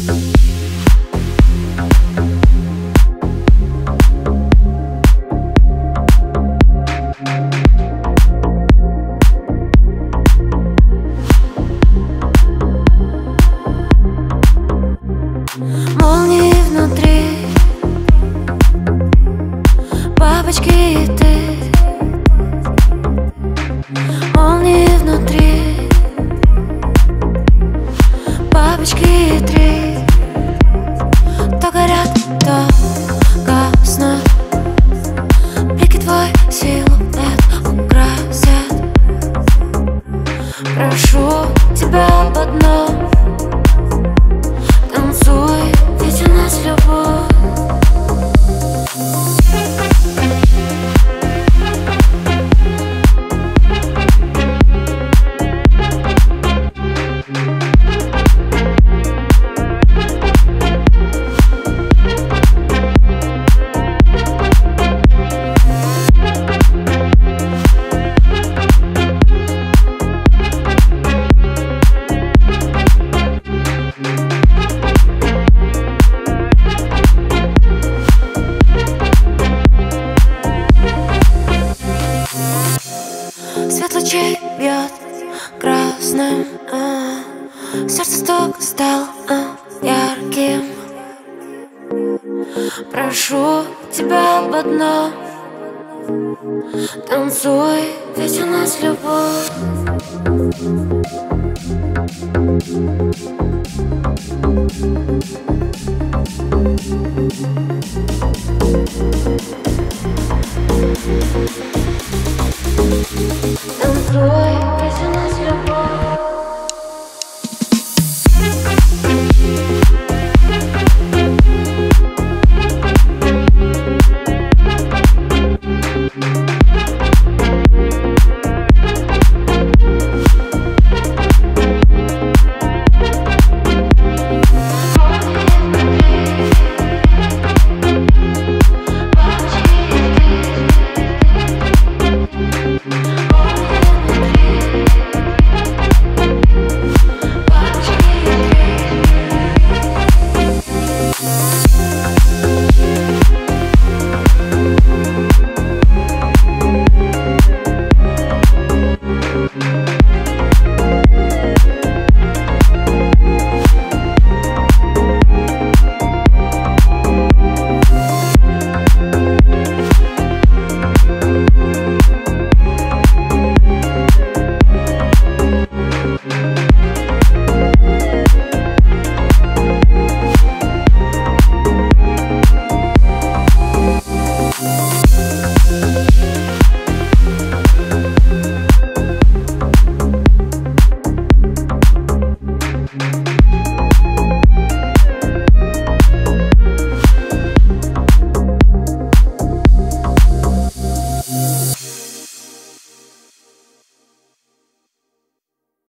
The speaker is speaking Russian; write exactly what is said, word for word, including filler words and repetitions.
Молнии внутри, бабочки и ты. Молнии внутри, бабочки и три. То горят, то гаснут. Блики твой силуэт украсят. Прошу тебя об одном: танцуй, ведь у нас любовь. Свет лучей бьет красным, а, сердце стук стал а, ярким. Прошу тебя об одном: танцуй, ведь у нас любовь.